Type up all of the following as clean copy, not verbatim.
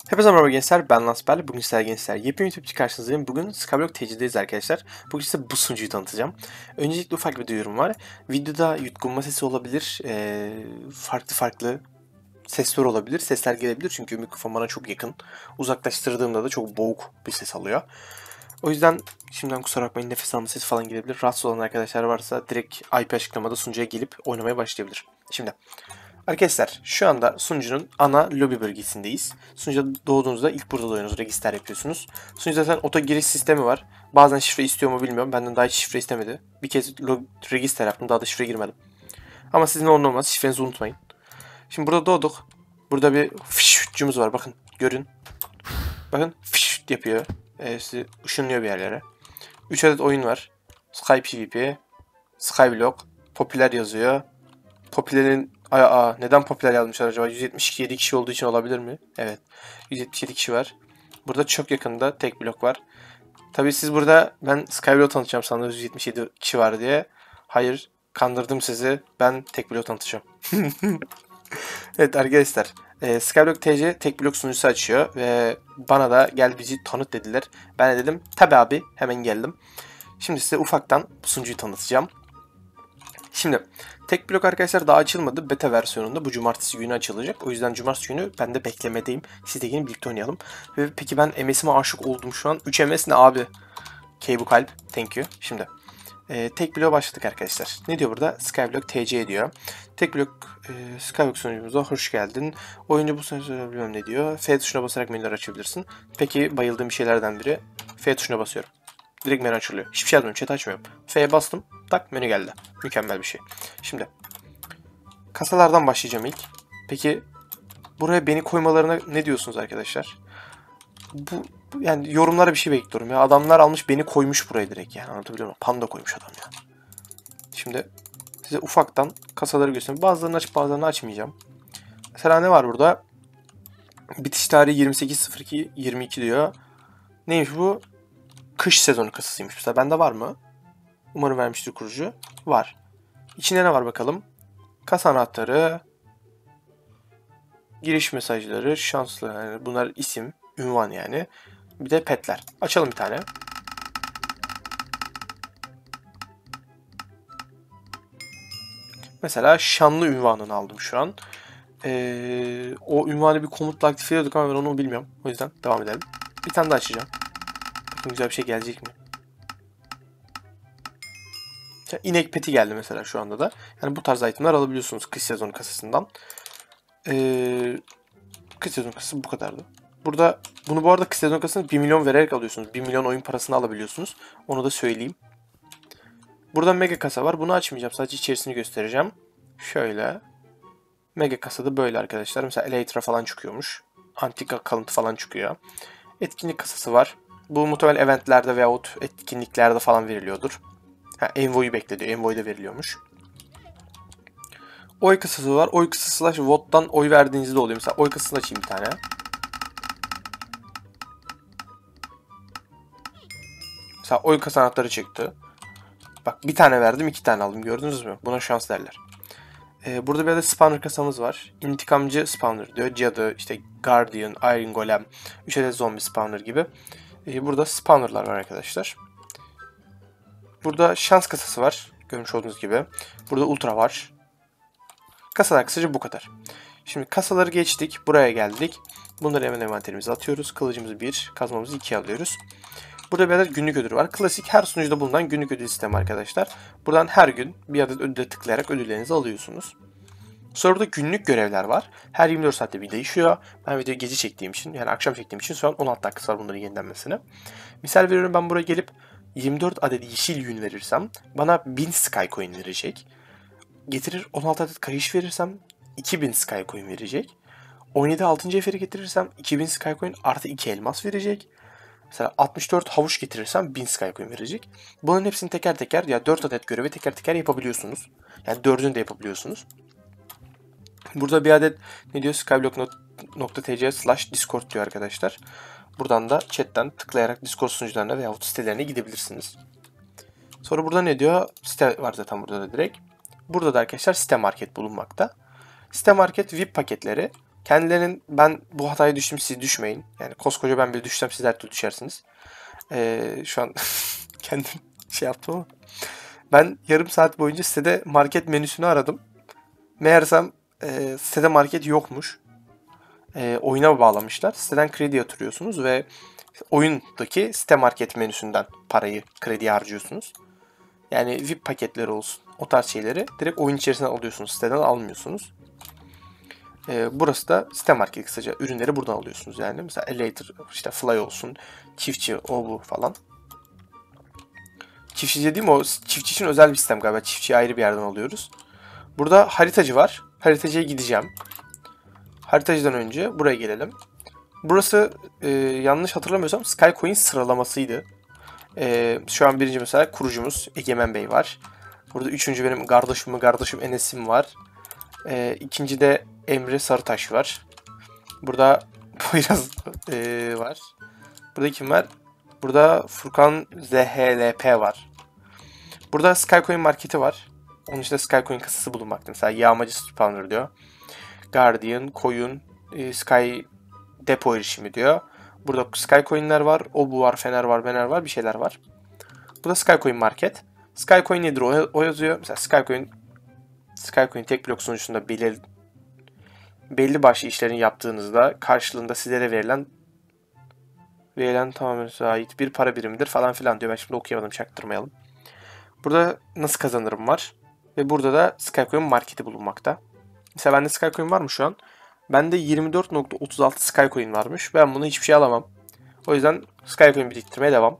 Hepinize merhaba gençler, ben Lansberli. Bugün sizler gençler yepyeni YouTube karşınızdayım. Bugün Skyblock TC'deyiz arkadaşlar. Bugün size bu sunucuyu tanıtacağım. Öncelikle ufak bir duyurum var. Videoda yutkunma sesi olabilir, farklı sesler olabilir, sesler gelebilir. Çünkü mikrofon bana çok yakın. Uzaklaştırdığımda da çok boğuk bir ses alıyor. O yüzden şimdiden kusura bakmayın, nefes alma sesi falan gelebilir. Rahatsız olan arkadaşlar varsa direkt IP açıklamada sunucuya gelip oynamaya başlayabilir. Şimdi arkadaşlar şu anda sunucunun ana lobi bölgesindeyiz. Sunucuda doğduğunuzda ilk burada doğuyorsunuz. Register yapıyorsunuz. Sunucuda zaten oto giriş sistemi var. Bazen şifre istiyor mu bilmiyorum. Benden daha hiç şifre istemedi. Bir kez register yaptım. Daha da şifre girmedim. Ama sizin onun olmaz. Şifrenizi unutmayın. Şimdi burada doğduk. Burada bir fışçımız var. Bakın görün. Bakın fışt yapıyor. Sizi ışınlıyor bir yerlere. 3 adet oyun var. Sky PvP, Skyblock, popüler yazıyor. Popülerin neden popüler yazmışlar acaba? 177 kişi olduğu için olabilir mi? Evet. 177 kişi var. Burada çok yakında tek blok var. Tabii siz burada ben Skyblock tanıtacağım sandınız 177 kişi var diye. Hayır. Kandırdım sizi. Ben tek blok tanıtacağım. Evet arkadaşlar. Skyblock TC tek blok sunucusu açıyor ve bana da gel bizi tanıt dediler. Ben de dedim tabi abi hemen geldim. Şimdi size ufaktan bu sunucuyu tanıtacağım. Şimdi tek blok arkadaşlar daha açılmadı. Beta versiyonunda bu cumartesi günü açılacak. O yüzden cumartesi günü ben de beklemedeyim. Siz de gelin birlikte oynayalım. Ve peki ben MS'ime aşık oldum şu an. 3 MS ne abi? Bu kalp. Thank you. Şimdi tek bloğa başladık arkadaşlar. Ne diyor burada? Skyblock TC diyor. Tek blok Skyblock sunucumuza hoş geldin. Oyuncu bu sunucuda bilmem ne diyor. F tuşuna basarak menüler açabilirsin. Peki bayıldığım bir şeylerden biri. F tuşuna basıyorum. Direkt menü açılıyor. Hiçbir şey yazmıyorum. Chat açmıyorum. F'ye bastım. Tak menü geldi. Mükemmel bir şey. Şimdi kasalardan başlayacağım ilk. Peki buraya beni koymalarına ne diyorsunuz arkadaşlar? Yani yorumlara bir şey bekliyorum ya. Adamlar almış beni koymuş buraya direkt yani. Anlatabiliyor muyum? Panda koymuş adam ya. Şimdi size ufaktan kasaları göstereyim. Bazılarını açıp bazılarını açmayacağım. Mesela ne var burada? Bitiş tarihi 28.02.22 diyor. Neymiş bu? Kış sezonu kasasıymış. Mesela bende var mı? Umarım vermiştir kurucu. Var. İçinde ne var bakalım? Kasa anahtarı, giriş mesajları, şanslı. Yani bunlar isim, ünvan yani. Bir de petler. Açalım bir tane. Mesela şanlı ünvanını aldım şu an. O ünvanı bir komutla aktif ediyorduk ama ben onu bilmiyorum. O yüzden devam edelim. Bir tane daha açacağım. Bakın güzel bir şey gelecek mi? İnek peti geldi mesela şu anda da. Yani bu tarz itemler alabiliyorsunuz kış sezonu kasasından. Kış sezonu kasası bu kadardı. Burada bunu bu arada kış sezonu kasasını 1 milyon vererek alıyorsunuz. 1 milyon oyun parasını alabiliyorsunuz. Onu da söyleyeyim. Burada mega kasa var. Bunu açmayacağım. Sadece içerisini göstereceğim. Şöyle. Mega kasada böyle arkadaşlar. Mesela Elytra falan çıkıyormuş. Antika kalıntı falan çıkıyor. Etkinlik kasası var. Bu muhtemelen eventlerde veyahut etkinliklerde falan veriliyordur. Envoy'u beklediyor. Envoy da veriliyormuş. Oy kasası var. Oy kasası vote'dan oy verdiğinizde oluyor. Mesela oy kasasını açayım bir tane. Mesela oy kasa anahtarı çıktı. Bak bir tane verdim 2 tane aldım. Gördünüz mü? Buna şans derler. Burada bir adet spawner kasamız var. İntikamcı spawner diyor. Cadı, işte Guardian, Iron Golem, 3 adet zombi spawner gibi. Burada spawnerlar var arkadaşlar. Burada şans kasası var. Görmüş olduğunuz gibi. Burada ultra var. Kasalar kısaca bu kadar. Şimdi kasaları geçtik. Buraya geldik. Bunları hemen envanterimize atıyoruz. Kılıcımızı 1, kazmamızı 2 alıyoruz. Burada bir adet günlük ödülü var. Klasik her sunucuda bulunan günlük ödül sistemi arkadaşlar. Buradan her gün bir adet ödüle tıklayarak ödüllerinizi alıyorsunuz. Sonra burada günlük görevler var. Her 24 saatte bir değişiyor. Ben videoyu gece çektiğim için, yani akşam çektiğim için şu an 16 dakikası var bunların yenilenmesine. Misal veriyorum, ben buraya gelip 24 adet yeşil yün verirsem bana 1000 Sky Coin verecek. Getirir 16 adet kayış verirsem 2000 Sky Coin verecek. 17 6. eferi getirirsem 2000 Sky Coin artı 2 elmas verecek. Mesela 64 havuç getirirsem 1000 Sky Coin verecek. Bunların hepsini teker teker, ya 4 adet görevi teker teker yapabiliyorsunuz. Yani 4'ünü de yapabiliyorsunuz. Burada bir adet ne diyor? skyblock.tc/discord diyor arkadaşlar. Buradan da chatten tıklayarak Discord sunucularına veya sitelerine gidebilirsiniz. Sonra burada ne diyor? Site var zaten burada da direkt. Burada da arkadaşlar site market bulunmakta. Site market VIP paketleri Kendilerinin ben bu hataya düştüm siz düşmeyin. Yani koskoca ben bile düşsem siz her türlü düşersiniz. Şu an kendim şey yaptım ama. Ben yarım saat boyunca sitede market menüsünü aradım. Meğersem sitede market yokmuş. Oyuna bağlamışlar. Siteden kredi yatırıyorsunuz ve oyundaki site market menüsünden parayı krediye harcıyorsunuz. Yani VIP paketleri olsun. O tarz şeyleri direkt oyun içerisinden alıyorsunuz. Siteden almıyorsunuz. Burası da site market kısaca. Ürünleri buradan alıyorsunuz yani. Mesela Elator, işte Fly olsun, çiftçi, o bu falan. Çiftçi dediğim o çiftçi için özel bir sistem galiba. Çiftçiyi ayrı bir yerden alıyoruz. Burada haritacı var. Haritacıya gideceğim. Haritacıdan önce buraya gelelim. Burası yanlış hatırlamıyorsam Skycoin sıralamasıydı. Şu an birinci mesela kurucumuz Egemen Bey var. Burada üçüncü benim kardeşim Enes'im var. İkinci de Emre Sarıtaş var. Burada Poyraz var. Burada kim var? Burada Furkan ZHLP var. Burada Skycoin marketi var. Onun içinde Skycoin kasası bulunmakta. Mesela yağmacı spawner diyor. Guardian, koyun, Sky depo erişimi diyor. Burada Skycoin'ler var. Obu var, Fener var, Bener var. Bir şeyler var. Burada Skycoin market. Skycoin nedir o yazıyor. Mesela Skycoin tek blok sunucusunda belli başlı işlerin yaptığınızda karşılığında sizlere verilen tamamen ait bir para birimidir falan filan diyor. Ben şimdi okuyamadım, çaktırmayalım. Burada nasıl kazanırım var. Ve burada da Skycoin marketi bulunmakta. Mesela bende Skycoin var mı şu an? Bende 24.36 Skycoin varmış. Ben bunu hiçbir şey alamam. O yüzden Skycoin biriktirmeye devam.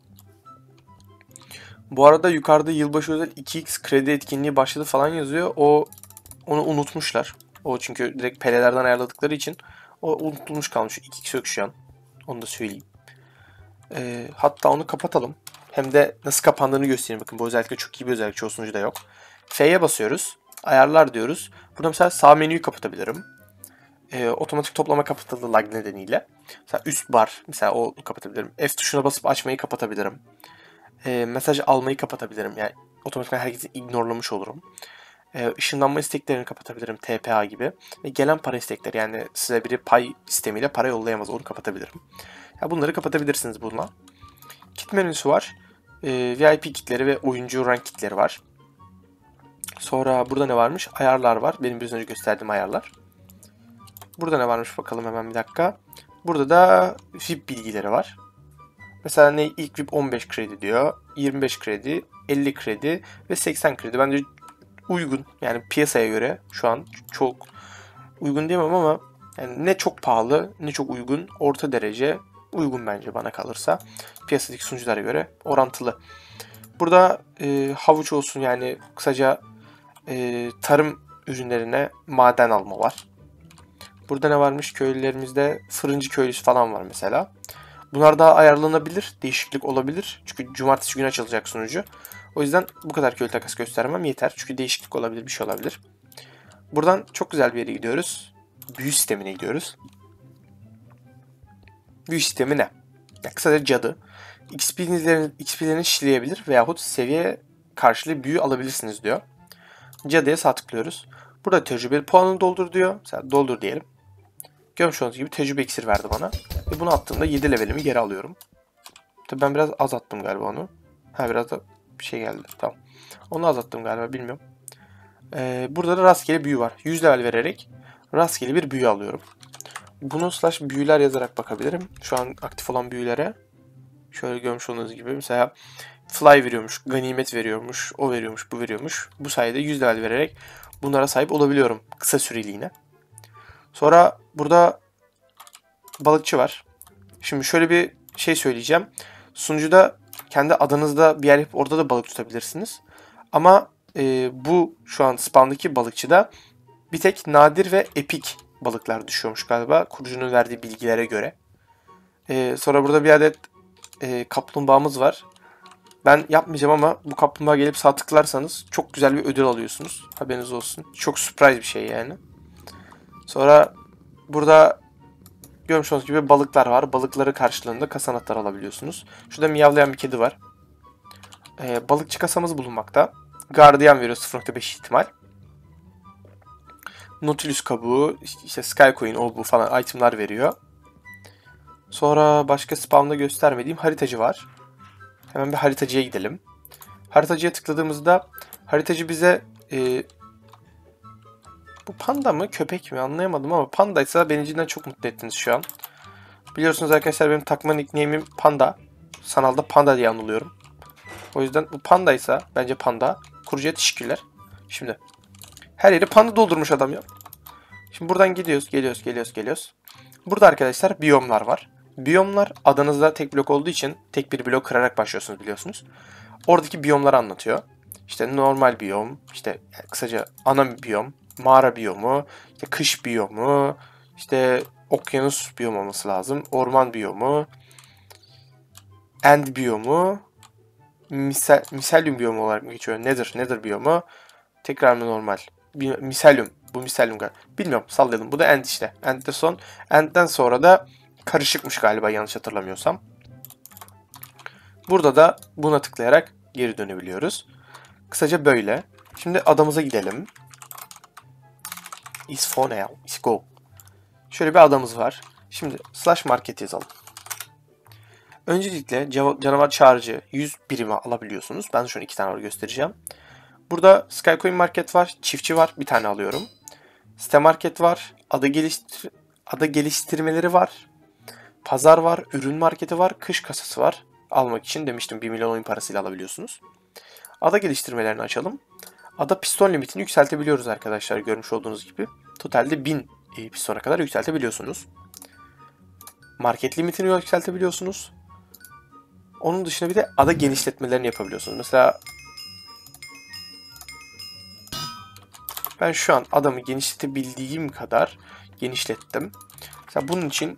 Bu arada yukarıda yılbaşı özel 2x kredi etkinliği başladı falan yazıyor. Onu unutmuşlar. O çünkü direkt PL'lerden ayarladıkları için o unutulmuş kalmış. 2x yok şu an. Onu da söyleyeyim. Hatta onu kapatalım. Hem de nasıl kapandığını göstereyim. Bakın bu özellikle çok iyi bir özellik. Çoğu sunucuda yok. F'ye basıyoruz. Ayarlar diyoruz. Burada mesela sağ menüyü kapatabilirim. Otomatik toplama kapatıldı lag nedeniyle. Mesela üst bar. Mesela o kapatabilirim. F tuşuna basıp açmayı kapatabilirim. Mesaj almayı kapatabilirim. Yani otomatikman herkesi ignorlamış olurum. Işınlanma isteklerini kapatabilirim. TPA gibi. Ve gelen para istekleri. Yani size biri pay sistemiyle para yollayamaz. Onu kapatabilirim. Ya bunları kapatabilirsiniz bununla. Kit menüsü var. VIP kitleri ve oyuncu rank kitleri var. Sonra burada ne varmış? Ayarlar var. Benim biraz önce gösterdiğim ayarlar. Burada ne varmış bakalım hemen bir dakika. Burada da VIP bilgileri var. Mesela ne ilk VIP 15 kredi diyor. 25 kredi, 50 kredi ve 80 kredi. Bence uygun. Yani piyasaya göre şu an çok uygun diyemem ama yani ne çok pahalı ne çok uygun. Orta derece uygun bence bana kalırsa. Piyasadaki sunuculara göre orantılı. Burada havuç olsun yani kısaca tarım ürünlerine maden alma var. Burada ne varmış? Köylülerimizde fırıncı köylüsü falan var mesela. Bunlar daha ayarlanabilir. Değişiklik olabilir. Çünkü cumartesi günü açılacak sunucu. O yüzden bu kadar köylü takas göstermem yeter. Çünkü değişiklik olabilir, bir şey olabilir. Buradan çok güzel bir yere gidiyoruz. Büyü sistemine gidiyoruz. Büyü sistemi ne? Ya kısaca cadı. XP'lerini şişleyebilir veyahut seviye karşılığı büyü alabilirsiniz diyor. Cadıya sağ tıklıyoruz. Burada tecrübeli puanını doldur diyor. Mesela doldur diyelim. Görmüş olduğunuz gibi tecrübe iksiri verdi bana. Ve bunu attığımda 7 levelimi geri alıyorum. Tabii ben biraz az attım galiba onu. Biraz da bir şey geldi. Tamam. Onu az attım galiba, bilmiyorum. Burada da rastgele büyü var. 100 level vererek rastgele bir büyü alıyorum. Bunu slash büyüler yazarak bakabilirim. Şu an aktif olan büyülere. Şöyle görmüş olduğunuz gibi mesela fly veriyormuş, ganimet veriyormuş, o veriyormuş, bu veriyormuş. Bu sayede 100 level vererek bunlara sahip olabiliyorum kısa süreliğine. Sonra burada balıkçı var. Şimdi şöyle bir şey söyleyeceğim. Sunucuda kendi adanızda bir yer yapıp orada da balık tutabilirsiniz. Ama bu şu an spawn'daki balıkçıda bir tek nadir ve epik balıklar düşüyormuş galiba. Kurucunun verdiği bilgilere göre. Sonra burada bir adet kaplumbağamız var. Ben yapmayacağım ama bu kaplumbağa gelip sağ tıklarsanız çok güzel bir ödül alıyorsunuz. Haberiniz olsun. Çok surprise bir şey yani. Sonra burada görmüş olduğunuz gibi balıklar var. Balıkları karşılığında kasa anahtarı alabiliyorsunuz. Şurada miyavlayan bir kedi var. Balıkçı kasamız bulunmakta. Gardiyan veriyor 0.5 ihtimal. Nautilus kabuğu, işte Skycoin, o bu falan itemlar veriyor. Sonra başka spawn'da göstermediğim haritacı var. Hemen bir haritacıya gidelim. Haritacıya tıkladığımızda haritacı bize bu panda mı köpek mi anlayamadım ama pandaysa beni cidden çok mutlu ettiniz şu an. Biliyorsunuz arkadaşlar benim takma nickname'im Panda. Sanalda Panda diye anılıyorum. O yüzden bu pandaysa bence Panda. Kurucuya teşekkürler. Şimdi her yeri panda doldurmuş adam ya. Şimdi buradan geliyoruz. Burada arkadaşlar biyomlar var. Biyomlar adanızda tek blok olduğu için tek bir blok kırarak başlıyorsunuz biliyorsunuz. Oradaki biyomları anlatıyor. İşte normal biyom, işte yani kısaca ana biyom, mağara biyomu, işte kış biyomu, işte okyanus biyomu olması lazım, orman biyomu, end biyomu, miselyum biyomu olarak mı geçiyor? Nether biyomu, tekrar mı normal? Miselyum. Bu miselyum galiba. Bilmiyorum, sallayalım. Bu da end işte. End de son. End'den sonra da karışıkmış galiba yanlış hatırlamıyorsam. Burada da buna tıklayarak geri dönebiliyoruz. Kısaca böyle. Şimdi adamıza gidelim. Is for now. Is go. Şöyle bir adamız var. Şimdi slash market yazalım. Öncelikle canavar çağrıcı 100 birime alabiliyorsunuz. Ben şu an 2 tane var göstereceğim. Burada Skycoin market var. Çiftçi var. Bir tane alıyorum. Site market var. Ada geliştirmeleri var. Pazar var. Ürün marketi var. Kış kasası var. Almak için demiştim 1 milyon oyun parasıyla alabiliyorsunuz. Ada geliştirmelerini açalım. Ada piston limitini yükseltebiliyoruz arkadaşlar görmüş olduğunuz gibi. Totalde 1000 pistona kadar yükseltebiliyorsunuz. Market limitini yükseltebiliyorsunuz. Onun dışında bir de ada genişletmelerini yapabiliyorsunuz. Mesela ben şu an adamı genişletebildiğim kadar genişlettim. Mesela bunun için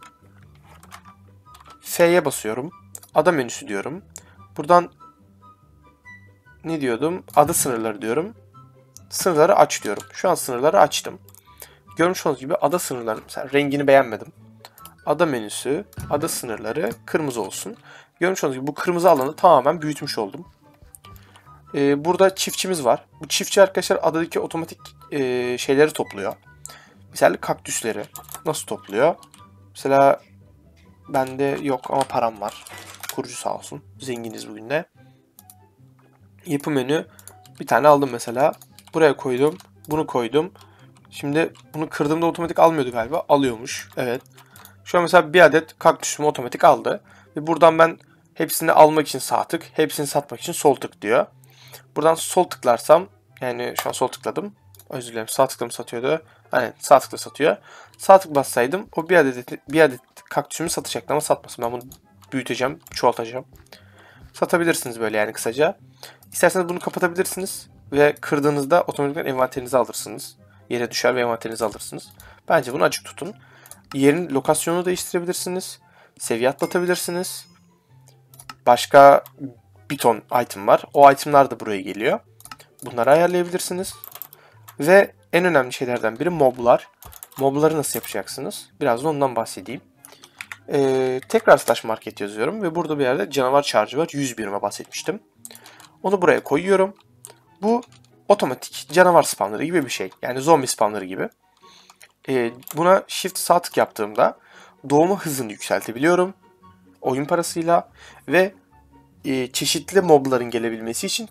F'ye basıyorum. Ada menüsü diyorum. Buradan ne diyordum? Ada sınırları diyorum. Sınırları aç diyorum. Şu an sınırları açtım. Görmüş olduğunuz gibi ada sınırları, mesela rengini beğenmedim. Ada menüsü, ada sınırları kırmızı olsun. Görmüş olduğunuz gibi bu kırmızı alanı tamamen büyütmüş oldum. Burada çiftçimiz var. Bu çiftçi arkadaşlar adadaki otomatik şeyleri topluyor. Mesela kaktüsleri nasıl topluyor? Mesela bende yok ama param var. Kurucu sağ olsun. Zenginiz bugün de. Yapı menü. Bir tane aldım mesela. Buraya koydum. Bunu koydum. Şimdi bunu kırdığımda otomatik almıyordu galiba. Alıyormuş. Evet. Şu an mesela bir adet kaktüsümü otomatik aldı. Ve buradan ben hepsini almak için sağ tık, hepsini satmak için sol tık diyor. Buradan sol tıklarsam, yani şu an sol tıkladım. Özür dilerim, sağ tıkla mı satıyordu? Aynen, sağ tıkla satıyor. Sağ tık bassaydım o bir adet kaktüsümü satacaktı ama satmasın. Ben bunu büyüteceğim, çoğaltacağım. Satabilirsiniz böyle yani kısaca. İsterseniz bunu kapatabilirsiniz ve kırdığınızda otomatikman envanterinizi alırsınız. Yere düşer ve envanterinizi alırsınız. Bence bunu açık tutun. Yerin lokasyonunu değiştirebilirsiniz. Seviye atlatabilirsiniz. Başka bir ton item var. O itemlar da buraya geliyor. Bunları ayarlayabilirsiniz. Ve en önemli şeylerden biri moblar. Mobları nasıl yapacaksınız? Biraz da ondan bahsedeyim. Tekrar slash market yazıyorum ve burada bir yerde canavar çağrıcı var. 100 birime bahsetmiştim. Onu buraya koyuyorum. Bu otomatik canavar spawnları gibi bir şey. Yani zombi spawnları gibi. Buna shift sağ tık yaptığımda doğma hızını yükseltebiliyorum. Oyun parasıyla ve çeşitli mobların gelebilmesi için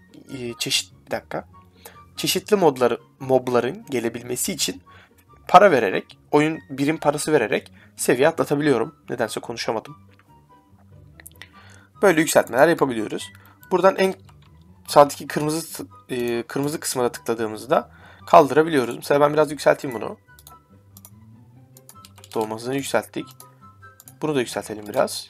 çeşitli mobların gelebilmesi için para vererek, oyun birim parası vererek seviye atlatabiliyorum. Nedense konuşamadım. Böyle yükseltmeler yapabiliyoruz. Buradan en sağdaki kırmızı kısmına tıkladığımızda kaldırabiliyoruz. Mesela ben biraz yükselteyim bunu. Doğma hızını yükselttik. Bunu da yükseltelim biraz.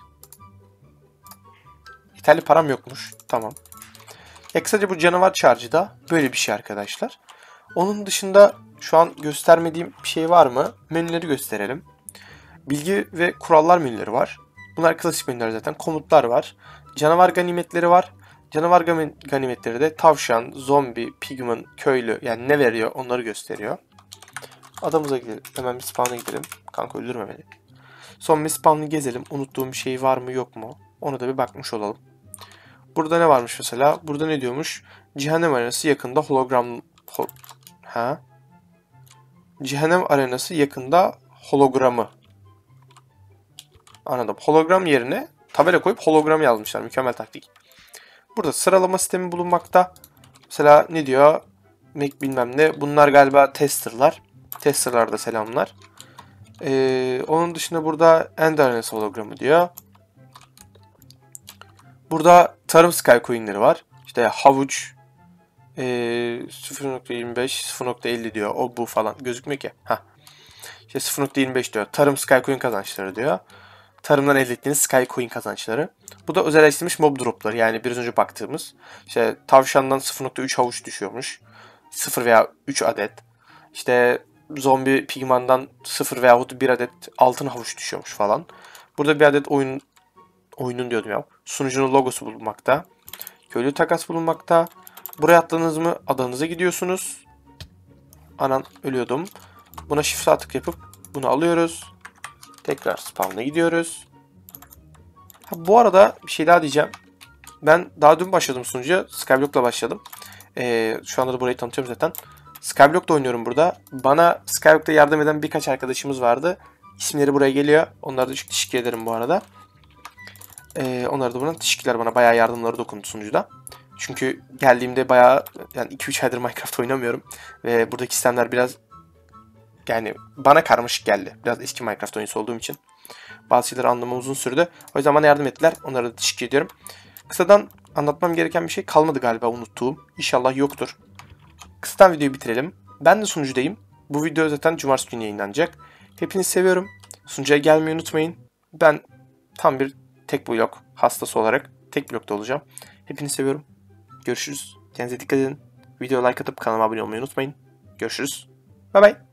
Yeterli param yokmuş. Tamam. Kısaca bu canavar charge'ı da böyle bir şey arkadaşlar. Onun dışında şu an göstermediğim bir şey var mı? Menüleri gösterelim. Bilgi ve kurallar menüleri var. Bunlar klasik menüler zaten. Komutlar var. Canavar ganimetleri var. Canavar ganimetleri de tavşan, zombi, pigman, köylü yani ne veriyor onları gösteriyor. Adamıza gidelim. Hemen bir spawn'a gidelim. Kanka öldürme beni. Son bir spawn'ı gezelim. Unuttuğum bir şey var mı yok mu? Ona da bir bakmış olalım. Burada ne varmış mesela? Burada ne diyormuş? Cehennem arenası yakında hologram... Cehennem arenası yakında hologramı. Anladım. Hologram yerine tabela koyup hologram yazmışlar. Mükemmel taktik. Burada sıralama sistemi bulunmakta. Mesela ne diyor? Mac bilmem ne. Bunlar galiba testerlar. Testerlarda selamlar. Onun dışında burada End arenası hologramı diyor. Burada tarım Skycoin'leri var. İşte havuç 0.25, 0.50 diyor. O bu falan gözükmüyor ki. İşte 0.25 diyor. Tarım Skycoin kazançları diyor. Tarımdan elde ettiğiniz Skycoin kazançları. Bu da özelleştirilmiş mob dropları. Yani biraz önce baktığımız. İşte tavşandan 0.3 havuç düşüyormuş. 0 veya 3 adet. İşte zombi pigmandan 0 veyahut 1 adet altın havuç düşüyormuş falan. Burada bir adet oyunun diyordum ya. Sunucunun logosu bulunmakta. Köylü takas bulunmakta. Buraya atladınız mı adanıza gidiyorsunuz. Anan ölüyordum. Buna shift sağ tık yapıp bunu alıyoruz. Tekrar spawn'a gidiyoruz. Bu arada bir şey daha diyeceğim. Ben daha dün başladım sunucuya. Skyblock'la başladım. Şu anda da burayı tanıtıyorum zaten. Skyblock'ta oynuyorum burada. Bana Skyblock'ta yardım eden birkaç arkadaşımız vardı. İsimleri buraya geliyor. Onlara da çok teşekkür ederim bu arada. Onlara da buradan teşekkürler. Bana bayağı yardımları dokundu sunucuda. Çünkü geldiğimde bayağı yani 2-3 aydır Minecraft oynamıyorum. Ve buradaki sistemler biraz yani bana karmaşık geldi. Biraz eski Minecraft oyuncusu olduğum için. Bazı şeyleri anlamam uzun sürdü. O yüzden bana yardım ettiler. Onlara da teşekkür ediyorum. Kısadan anlatmam gereken bir şey kalmadı galiba unuttuğum. İnşallah yoktur. Kısadan videoyu bitirelim. Ben de sunucudayım. Bu video zaten cumartesi günü yayınlanacak. Hepinizi seviyorum. Sunucuya gelmeyi unutmayın. Ben tam bir tek blok hastası olarak tek blokta olacağım. Hepinizi seviyorum. Görüşürüz. Kendinize dikkat edin. Videoya like atıp kanalıma abone olmayı unutmayın. Görüşürüz. Bye bye.